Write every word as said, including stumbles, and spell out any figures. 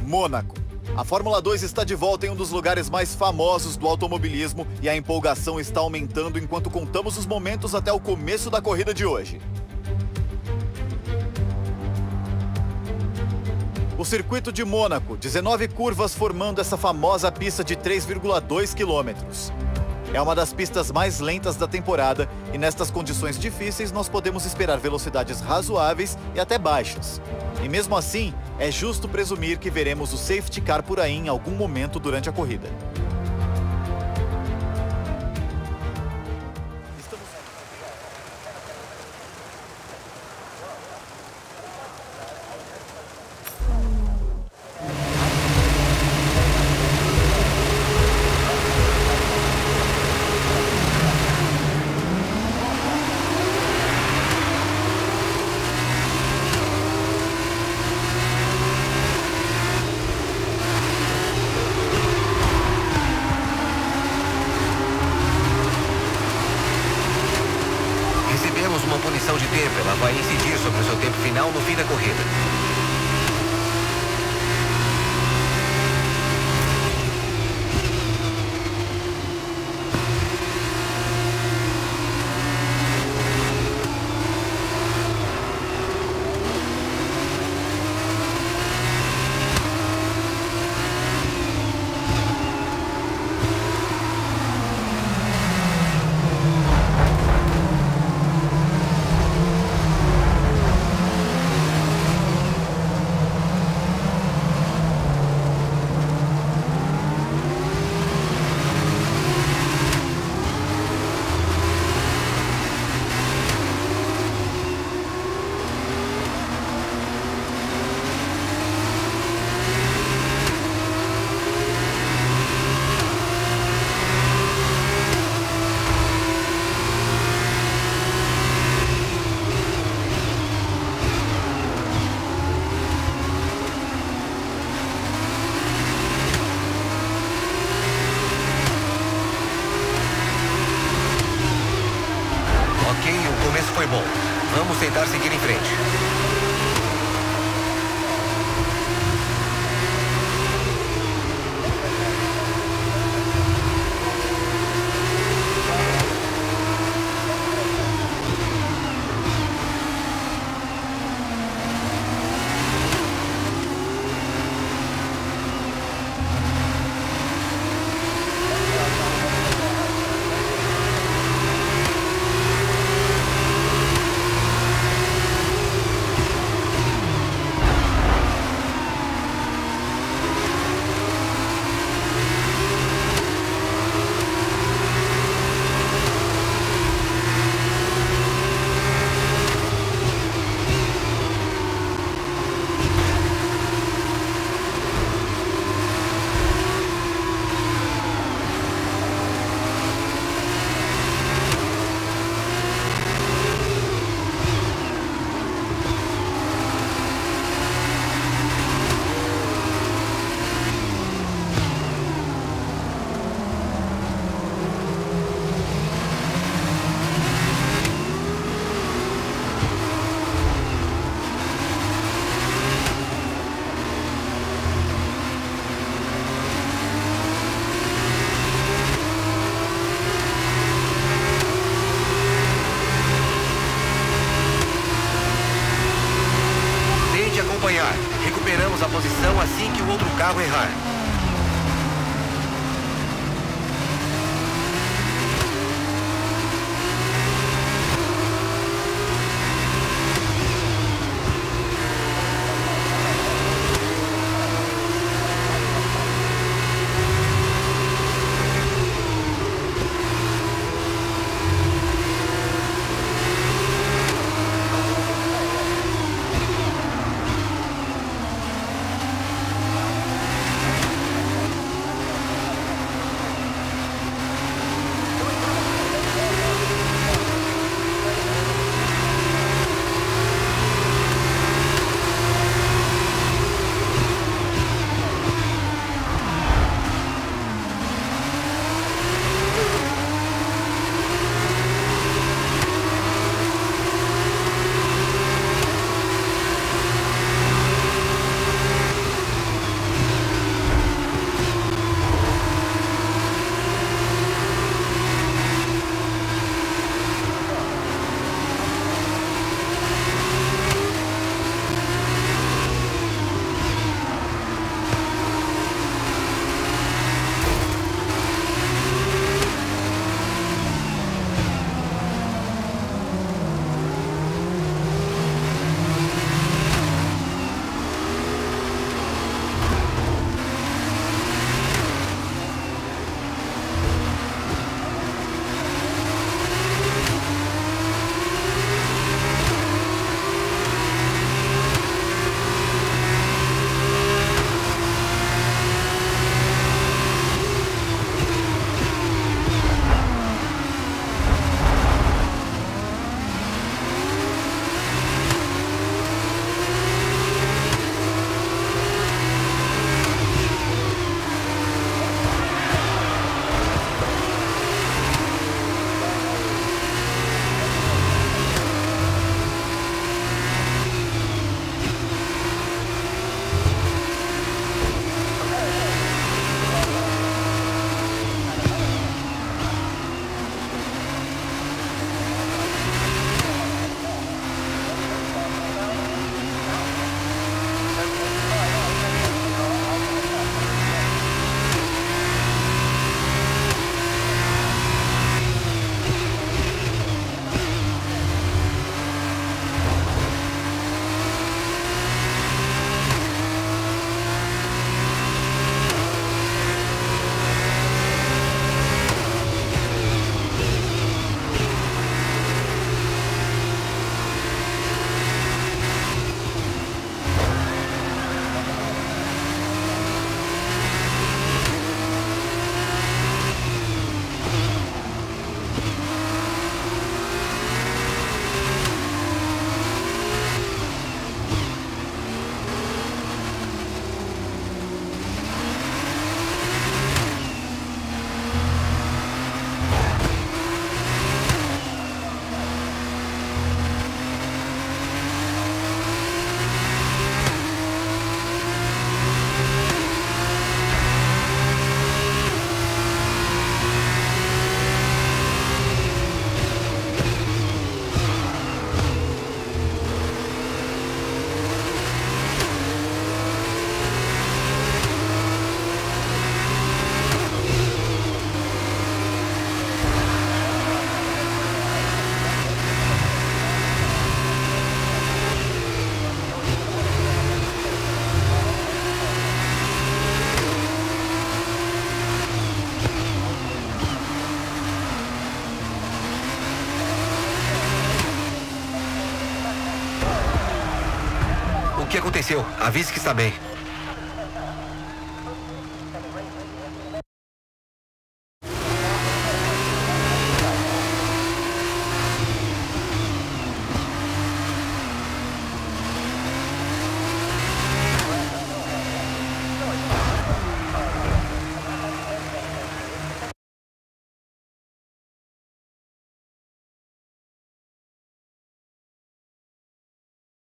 Mônaco. A Fórmula dois está de volta em um dos lugares mais famosos do automobilismo e a empolgação está aumentando enquanto contamos os momentos até o começo da corrida de hoje. O circuito de Mônaco, dezenove curvas formando essa famosa pista de três vírgula dois quilômetros. É uma das pistas mais lentas da temporada e nestas condições difíceis nós podemos esperar velocidades razoáveis e até baixas. E mesmo assim, é justo presumir que veremos o safety car por aí em algum momento durante a corrida. Uma punição de tempo, ela vai incidir sobre o seu tempo final no fim da corrida. O começo foi bom. Vamos tentar seguir em frente. Recuperamos a posição assim que o outro carro errar. O que aconteceu? Avise que está bem.